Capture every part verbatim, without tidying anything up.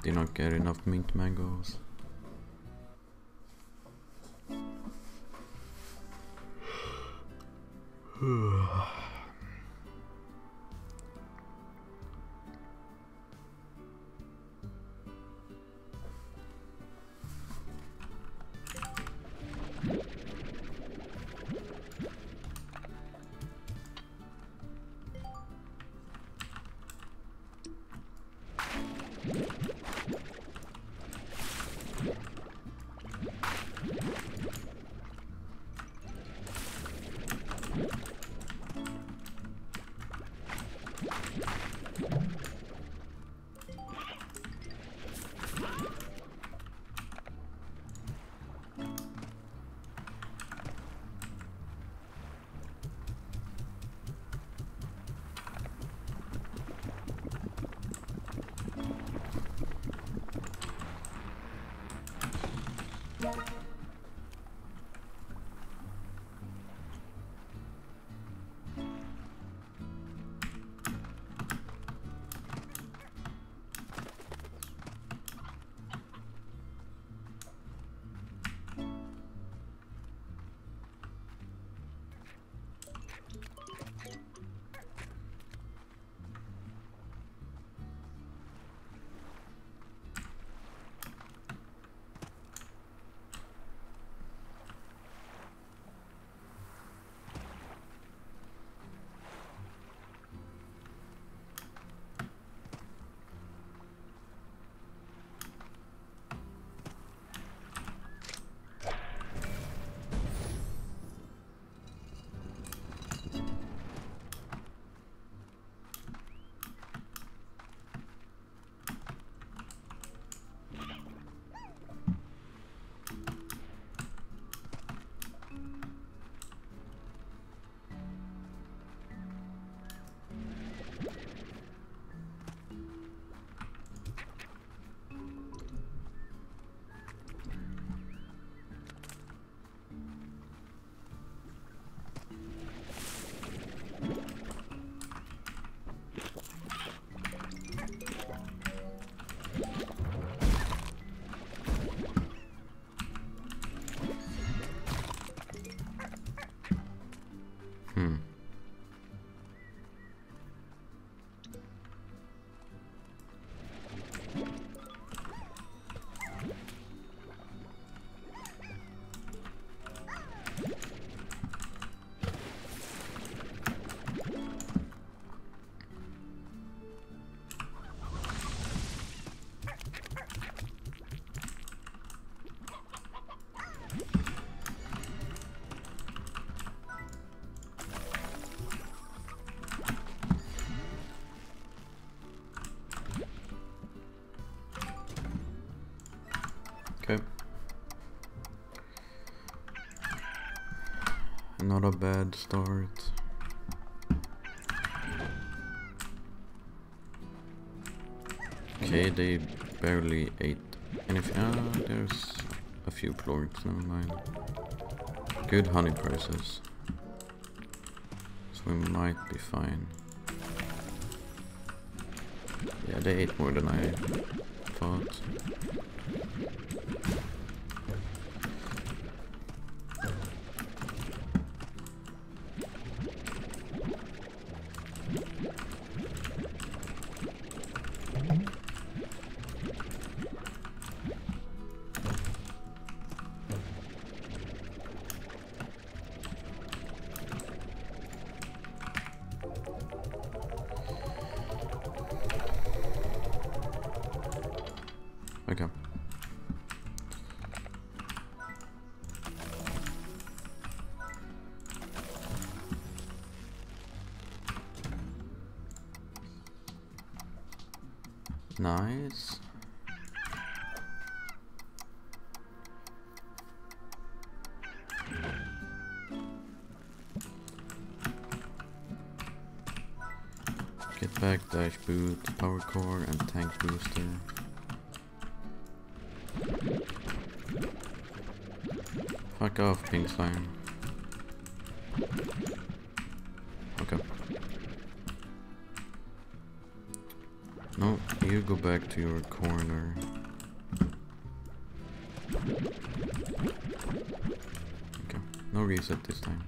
Did not get enough mint mangoes. Hmm. Okay. Not a bad start. Okay, they barely ate anything. Ah, there's a few plorts, never mind. Good honey prices. So we might be fine. Yeah, they ate more than I thought. Okay. Nice. Get back, dash boot, power core, and tank booster. Fuck off, pink slime. Okay. No, you go back to your corner. Okay, no reset this time.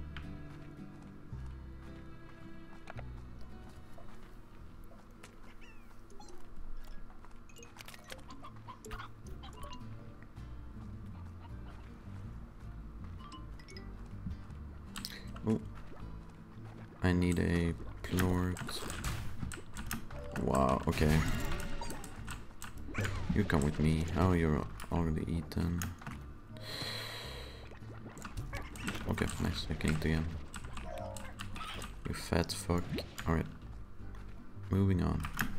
Oh, I need a plort. Wow, okay. You come with me. Oh, you're already eaten. Okay, nice. I can eat again. You fat fuck. Alright. Moving on.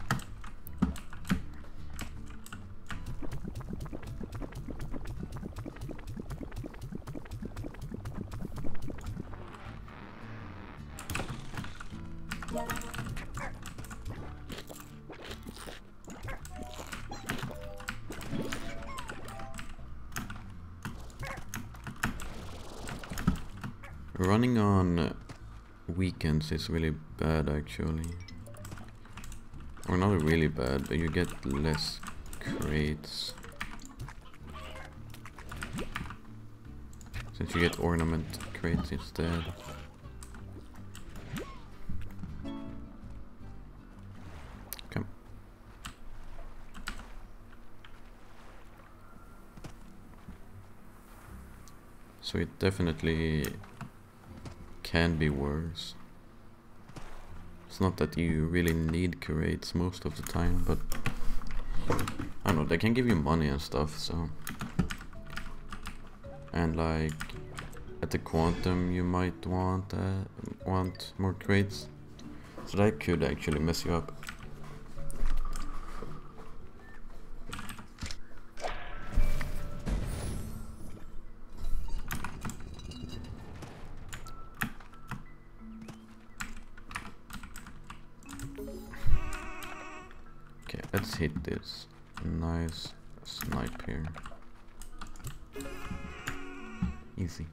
Running on weekends is really bad actually. Or not really bad, but you get less crates. Since you get ornament crates instead. Okay. So it definitely can be worse. It's not that you really need curates most of the time, but I don't know, they can give you money and stuff, so. And like at the quantum you might want uh, want more crates, so that could actually mess you up. Let's hit this. Nice snipe here. Easy.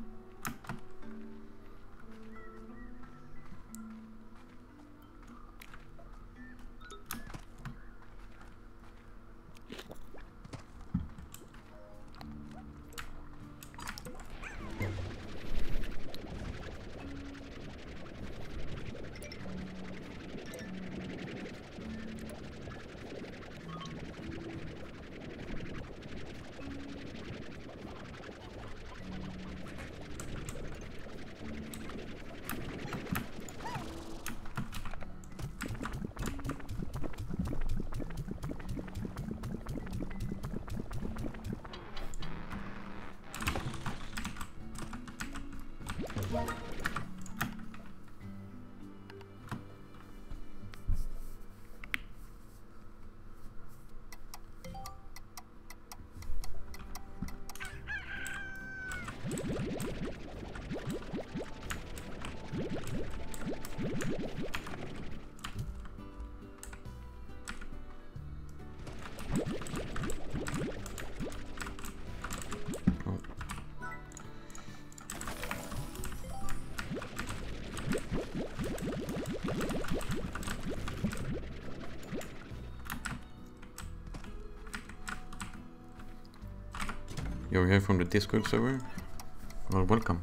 You're here from the Discord server? Well, welcome.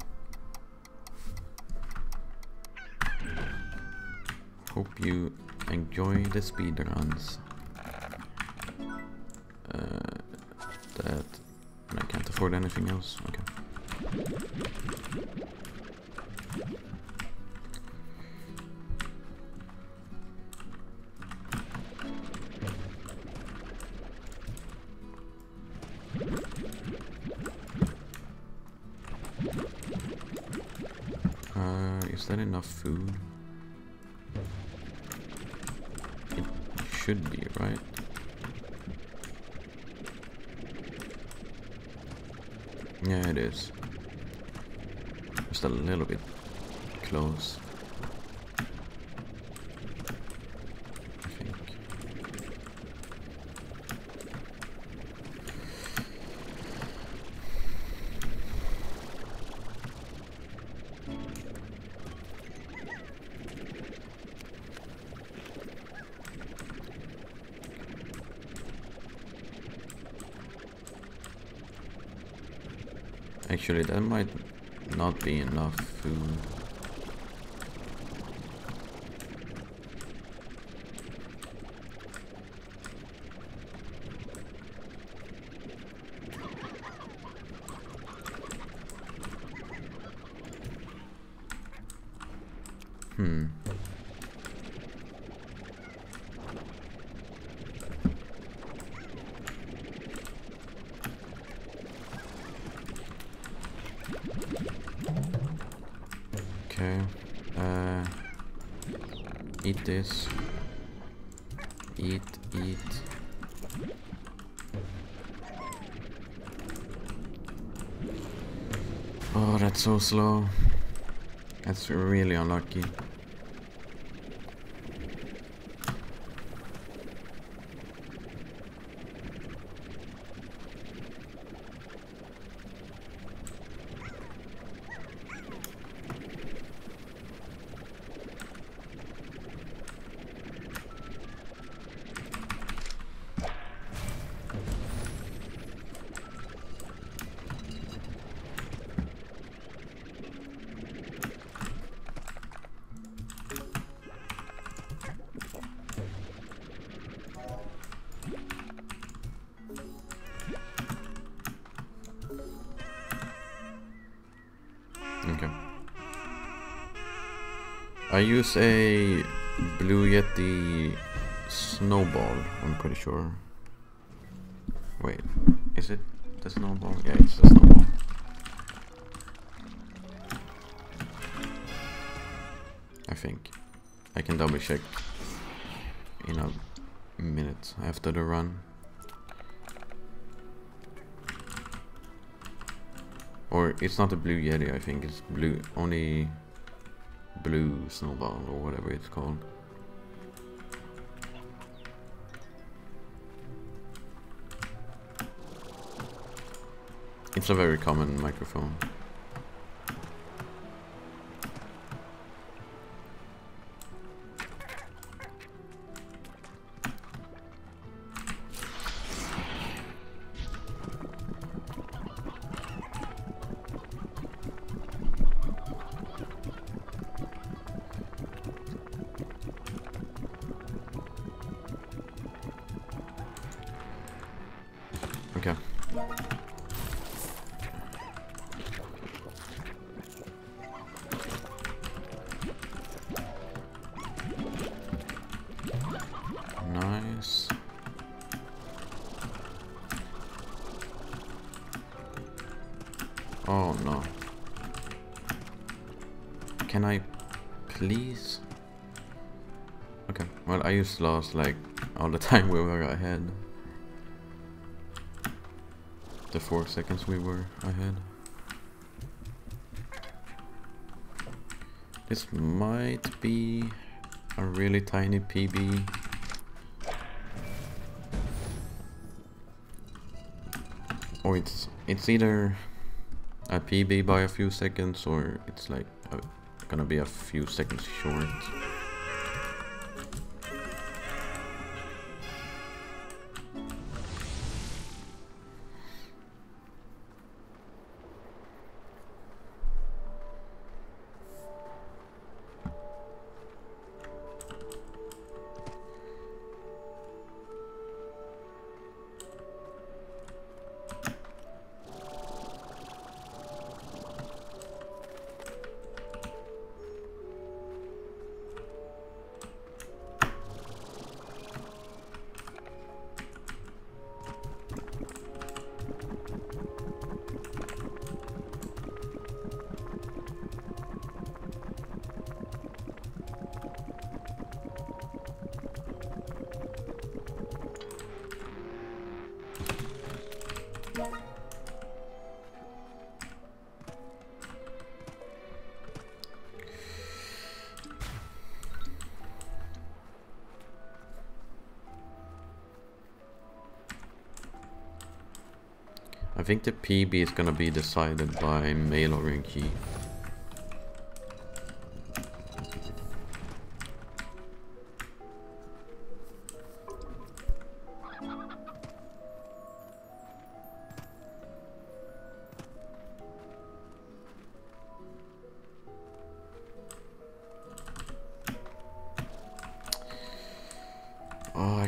Hope you enjoy the speedruns. Uh, that... and I can't afford anything else? Okay. Is that enough food? It should be, right? Yeah, it is. Just a little bit close. I think. Actually, that might not be enough food. Hmm. Okay. Uh, eat this. Eat, eat. Oh, that's so slow. That's really unlucky. Okay. I use a Blue Yeti snowball, I'm pretty sure. Wait, is it the snowball? Yeah, it's the snowball. I think. I can double check in a minute after the run. Or it's not a Blue Yeti, I think it's blue, only blue snowball or whatever it's called. It's a very common microphone. Okay. Nice. Oh no. Can I please? Okay, well I used lost like all the time we were ahead. The four seconds we were ahead. This might be a really tiny P B. Or it's it's either a P B by a few seconds or it's like a, gonna be a few seconds short. I think the P B is gonna be decided by mail ordering key.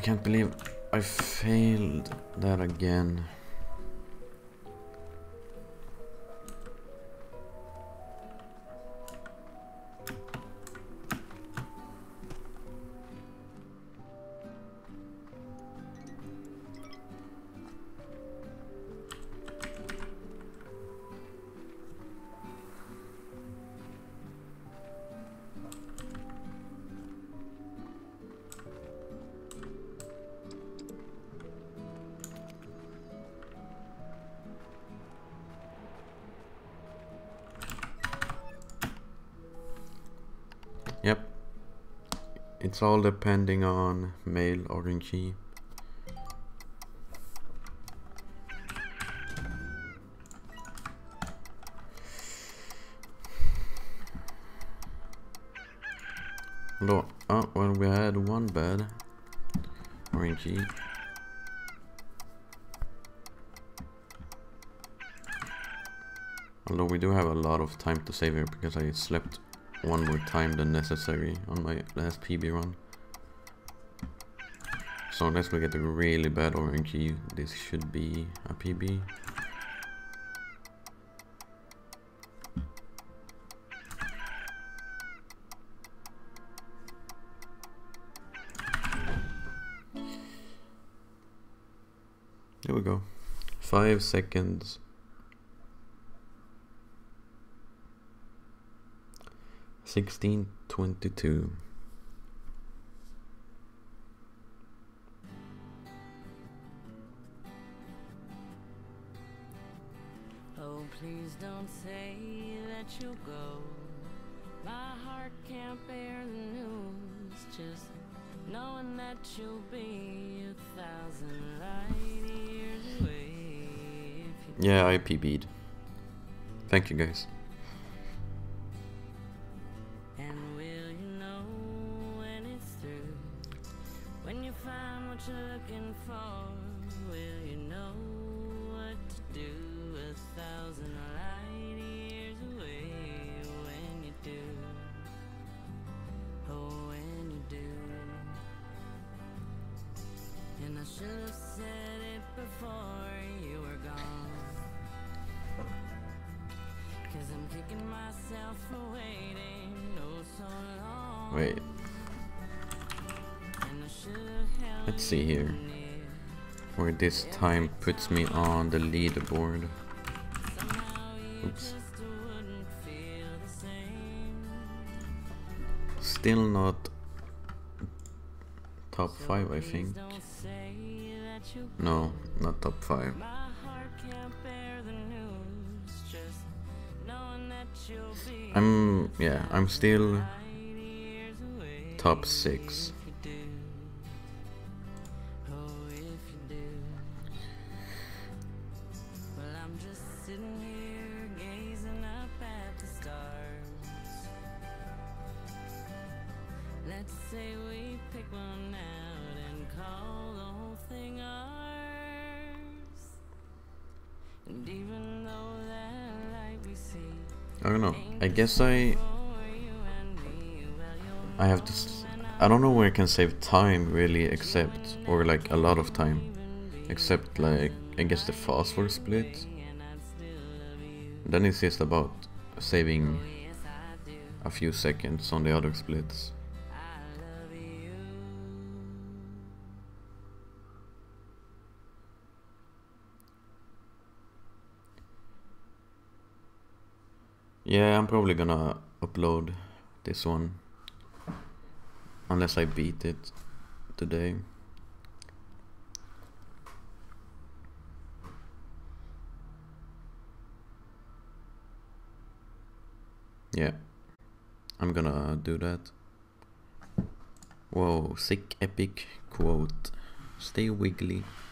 can't believe I failed that again. Yep, it's all depending on male R N G. No, oh, well, we had one bad R N G. Although we do have a lot of time to save here because I slept one more time than necessary on my last P B run. So unless we get a really bad R N G, this should be a P B. There we go. Five seconds. sixteen twenty-two. Oh, please don't say that you'll go. My heart can't bear the news. Just knowing that you'll be a thousand light years away. If you Yeah, I P B'd. Thank you guys. And will you know when it's through? When you find what you're looking for, will you know what to do? A thousand light years away. When you do, oh, when you do. And I should have said it before you were gone. Cause I'm kicking myself for waiting oh so long. Wait, And I should've held let's see you here. near. Where this time puts me on the leaderboard. Somehow you Oops. just wouldn't feel the same. Still not top So five, I please think. don't say that you No, not top five. My heart can't bear the news. Just knowing that you'll be I'm, yeah, I'm still light years away. top six. If you do, oh, if you do. Well, I'm just sitting here gazing up at the stars. Let's say we pick one out and call the whole thing ours. And even though that light we see I don't know. ain't I the guess same I for you and me, well, you'll I have to. S I don't know where I can save time really, except or like a lot of time, except like I guess the phosphor split. and I'd still love you. Then it's just about saving Yes, I do. a few seconds on the other splits. I love you. Yeah, I'm probably gonna upload this one unless I beat it today. Yeah, I'm gonna do that. Whoa, sick epic quote. Stay wiggly.